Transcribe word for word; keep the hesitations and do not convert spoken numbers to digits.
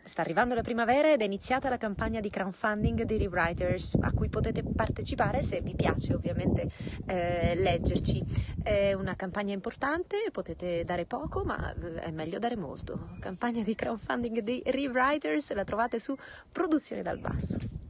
Sta arrivando la primavera ed è iniziata la campagna di crowdfunding di Rewriters, a cui potete partecipare se vi piace ovviamente eh, leggerci. È una campagna importante, potete dare poco, ma è meglio dare molto. Campagna di crowdfunding di Rewriters, la trovate su Produzione dal Basso.